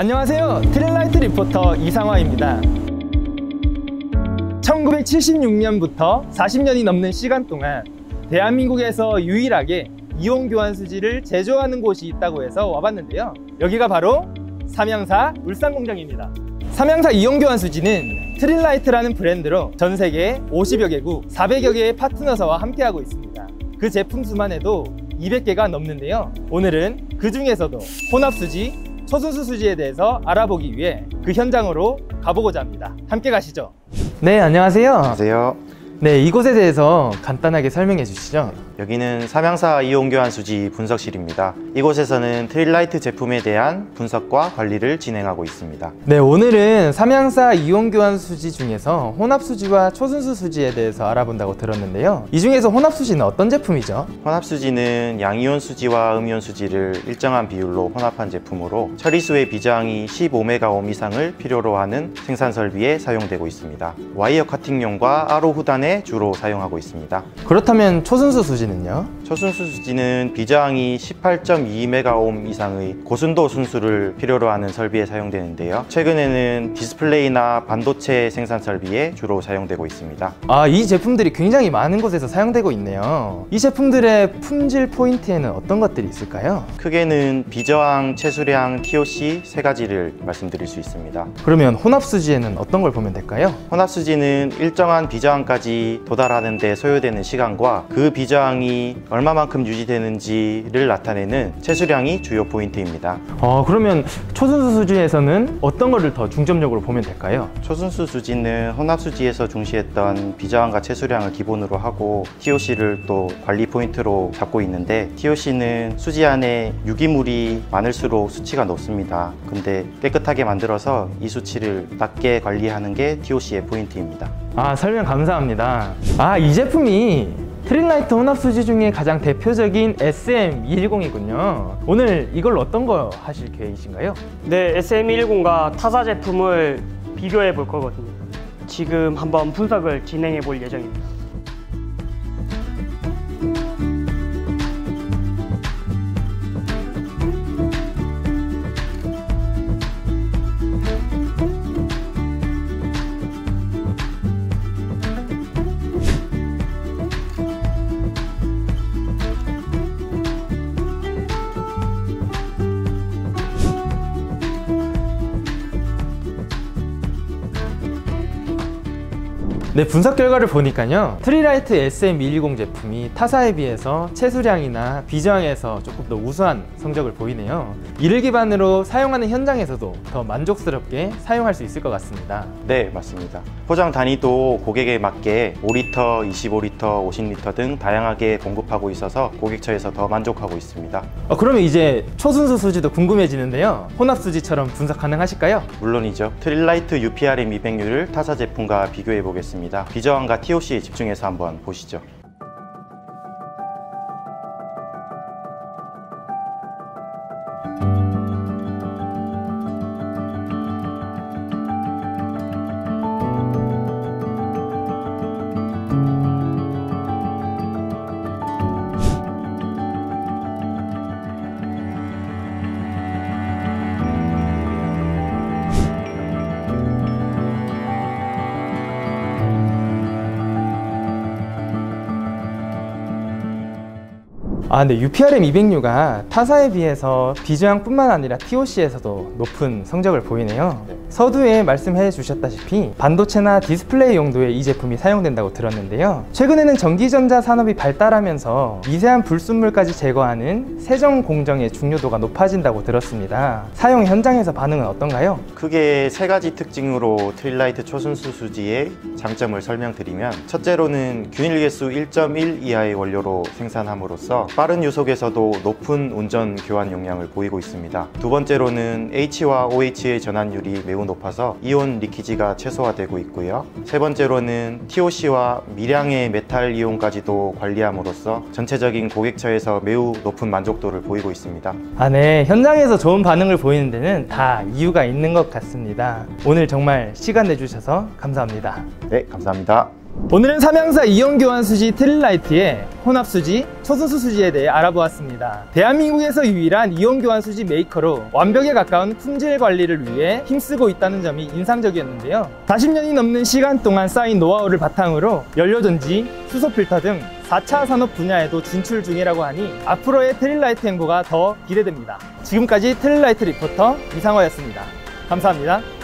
안녕하세요. 트릴라이트 리포터 이상화입니다. 1976년부터 40년이 넘는 시간 동안 대한민국에서 유일하게 이온 교환 수지를 제조하는 곳이 있다고 해서 와봤는데요. 여기가 바로 삼양사 울산공장입니다. 삼양사 이온 교환 수지는 트릴라이트라는 브랜드로 전 세계 50여 개국 400여 개의 파트너사와 함께하고 있습니다. 그 제품 수만 해도 200개가 넘는데요. 오늘은 그 중에서도 혼합수지, 초순수 수지에 대해서 알아보기 위해 그 현장으로 가보고자 합니다. 함께 가시죠. 네, 안녕하세요. 안녕하세요. 네, 이곳에 대해서 간단하게 설명해 주시죠. 여기는 삼양사 이온교환 수지 분석실입니다. 이곳에서는 트릴라이트 제품에 대한 분석과 관리를 진행하고 있습니다. 네, 오늘은 삼양사 이온교환 수지 중에서 혼합수지와 초순수 수지에 대해서 알아본다고 들었는데요. 이 중에서 혼합수지는 어떤 제품이죠? 혼합수지는 양이온 수지와 음이온 수지를 일정한 비율로 혼합한 제품으로 처리수의 비저항이 15메가옴 이상을 필요로 하는 생산 설비에 사용되고 있습니다. 와이어 커팅용과 RO 후단에 주로 사용하고 있습니다. 그렇다면 초순수 수지는요? 초순수 수지는 비저항이 18.2메가옴 이상의 고순도 순수를 필요로 하는 설비에 사용되는데요. 최근에는 디스플레이나 반도체 생산 설비에 주로 사용되고 있습니다. 이 제품들이 굉장히 많은 곳에서 사용되고 있네요. 이 제품들의 품질 포인트에는 어떤 것들이 있을까요? 크게는 비저항, 체수량, TOC 세 가지를 말씀드릴 수 있습니다. 그러면 혼합수지에는 어떤 걸 보면 될까요? 혼합수지는 일정한 비저항까지 도달하는 데 소요되는 시간과 그 비저항이 얼마만큼 유지되는지를 나타내는 체수량이 주요 포인트입니다. 그러면 초순수 수지에서는 어떤 거를 더 중점적으로 보면 될까요? 초순수 수지는 혼합수지에서 중시했던 비저항과 체수량을 기본으로 하고 TOC를 또 관리 포인트로 잡고 있는데, TOC는 수지 안에 유기물이 많을수록 수치가 높습니다. 근데 깨끗하게 만들어서 이 수치를 낮게 관리하는 게 TOC의 포인트입니다. 설명 감사합니다. 이 제품이 트릴라이트 혼합수지 중에 가장 대표적인 SM210이군요. 오늘 이걸 어떤 거 하실 계획이신가요? 네, SM210과 타사 제품을 비교해 볼 거거든요. 지금 한번 분석을 진행해 볼 예정입니다. 네, 분석 결과를 보니까요, 트릴라이트 SM210 제품이 타사에 비해서 체수량이나 비저항에서 조금 더 우수한 성적을 보이네요. 이를 기반으로 사용하는 현장에서도 더 만족스럽게 사용할 수 있을 것 같습니다. 네, 맞습니다. 포장 단위도 고객에 맞게 5리터, 25리터, 50리터 등 다양하게 공급하고 있어서 고객처에서 더 만족하고 있습니다. 그러면 이제 초순수 수지도 궁금해지는데요. 혼합수지처럼 분석 가능하실까요? 물론이죠. 트릴라이트 UPRM 200류를 타사 제품과 비교해 보겠습니다. 비저항과 TOC에 집중해서 한번 보시죠. 근데 UPRM 200류가 타사에 비해서 비저항뿐만 아니라 TOC에서도 높은 성적을 보이네요. 서두에 말씀해 주셨다시피 반도체나 디스플레이 용도에 이 제품이 사용된다고 들었는데요. 최근에는 전기전자 산업이 발달하면서 미세한 불순물까지 제거하는 세정 공정의 중요도가 높아진다고 들었습니다. 사용 현장에서 반응은 어떤가요? 크게 세 가지 특징으로 트릴라이트 초순수 수지의 장점을 설명드리면, 첫째로는 균일 개수 1.1 이하의 원료로 생산함으로써 빠른 유속에서도 높은 운전 교환 용량을 보이고 있습니다. 두 번째로는 H와 OH의 전환율이 매우 높아서 이온 리키지가 최소화되고 있고요. 세 번째로는 TOC와 미량의 메탈 이온까지도 관리함으로써 전체적인 고객처에서 매우 높은 만족도를 보이고 있습니다. 네, 현장에서 좋은 반응을 보이는 데는 다 이유가 있는 것 같습니다. 오늘 정말 시간 내주셔서 감사합니다. 네, 감사합니다. 오늘은 삼양사 이온교환수지 트릴라이트의 혼합수지, 초순수 수지에 대해 알아보았습니다. 대한민국에서 유일한 이온교환수지 메이커로 완벽에 가까운 품질 관리를 위해 힘쓰고 있다는 점이 인상적이었는데요. 40년이 넘는 시간 동안 쌓인 노하우를 바탕으로 연료전지, 수소필터 등 4차 산업 분야에도 진출 중이라고 하니 앞으로의 트릴라이트 행보가 더 기대됩니다. 지금까지 트릴라이트 리포터 이상화였습니다. 감사합니다.